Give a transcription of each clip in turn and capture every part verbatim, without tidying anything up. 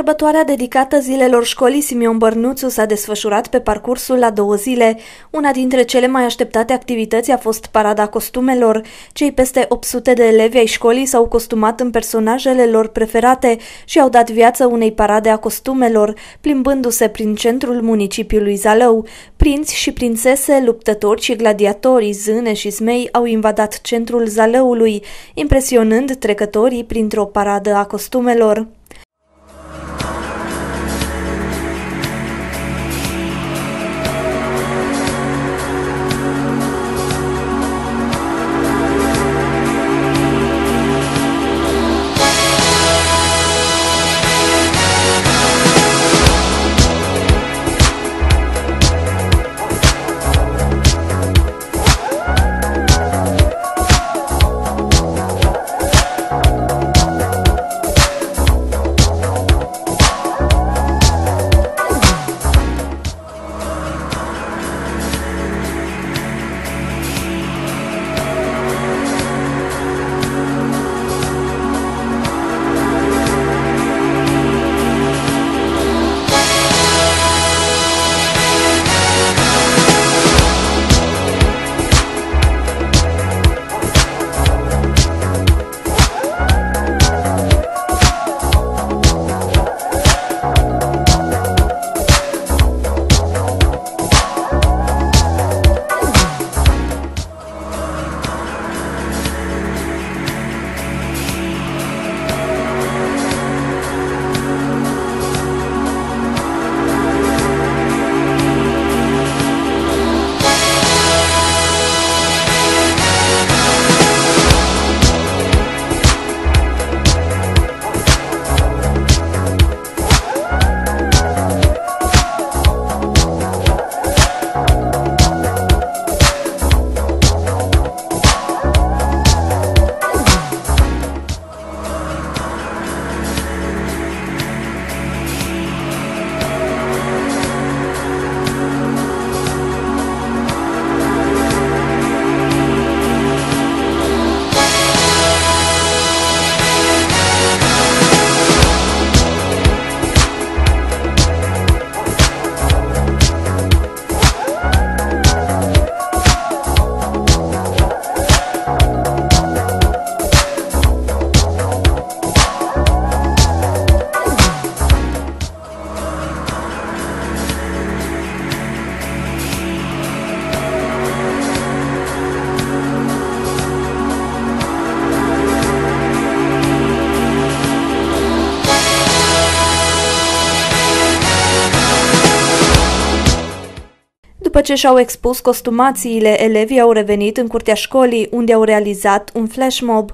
Sărbătoarea dedicată zilelor școlii Simion Bărnuțu s-a desfășurat pe parcursul la două zile. Una dintre cele mai așteptate activități a fost parada costumelor. Cei peste opt sute de elevi ai școlii s-au costumat în personajele lor preferate și au dat viață unei parade a costumelor, plimbându-se prin centrul municipiului Zalău. Prinți și prințese, luptători și gladiatori, zâne și zmei au invadat centrul Zalăului, impresionând trecătorii printr-o paradă a costumelor. După ce și-au expus costumațiile, elevii au revenit în curtea școlii, unde au realizat un flash mob.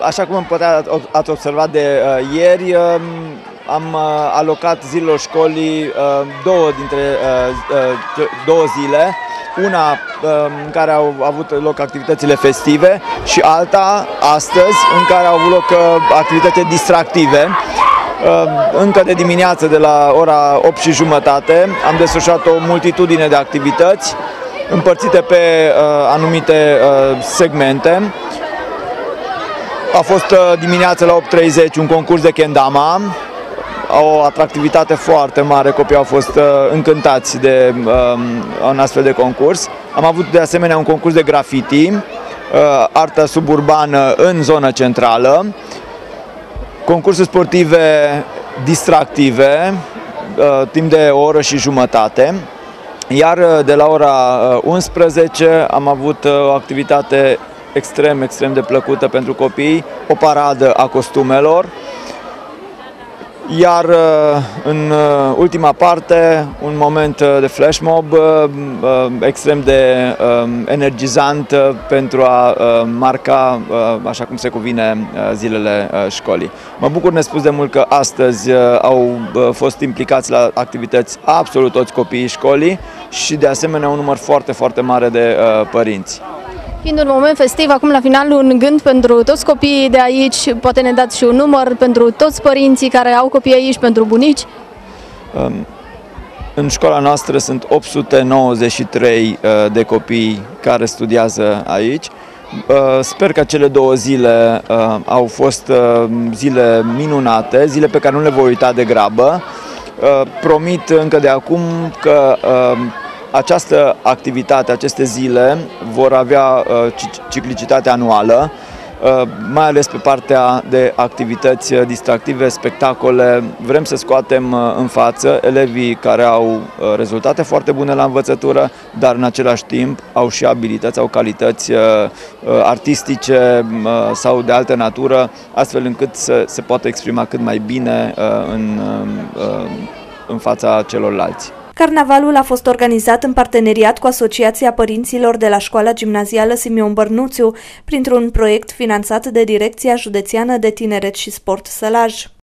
Așa cum poate ați observat de ieri, am alocat zilelor școlii două dintre două zile, una în care au avut loc activitățile festive și alta astăzi în care au avut loc activități distractive. Încă de dimineață, de la ora opt și jumătate, am desfășurat o multitudine de activități împărțite pe anumite segmente. A fost dimineața la opt treizeci un concurs de kendama, o atractivitate foarte mare, copiii au fost încântați de un astfel de concurs. Am avut de asemenea un concurs de graffiti, artă suburbană în zona centrală, concursuri sportive distractive, timp de o oră și jumătate, iar de la ora unsprezece am avut o activitate extrem, extrem de plăcută pentru copii, o paradă a costumelor, iar în ultima parte un moment de flash mob extrem de energizant pentru a marca, așa cum se cuvine, zilele școlii. Mă bucur nespus de mult că astăzi au fost implicați la activități absolut toți copiii școlii și de asemenea un număr foarte, foarte mare de părinți. Fiind un moment festiv, acum la final un gând pentru toți copiii de aici, poate ne dați și un număr pentru toți părinții care au copii aici, pentru bunici? În școala noastră sunt opt sute nouăzeci și trei de copii care studiază aici. Sper că cele două zile au fost zile minunate, zile pe care nu le voi uita de grabă. Promit încă de acum că această activitate, aceste zile vor avea ciclicitate anuală, mai ales pe partea de activități distractive, spectacole. Vrem să scoatem în față elevii care au rezultate foarte bune la învățătură, dar în același timp au și abilități, au calități artistice sau de altă natură, astfel încât să se poată exprima cât mai bine în, în fața celorlalți. Carnavalul a fost organizat în parteneriat cu Asociația Părinților de la Școala Gimnazială Simeon Bărnuțiu, printr-un proiect finanțat de Direcția Județeană de Tineret și Sport Sălaj.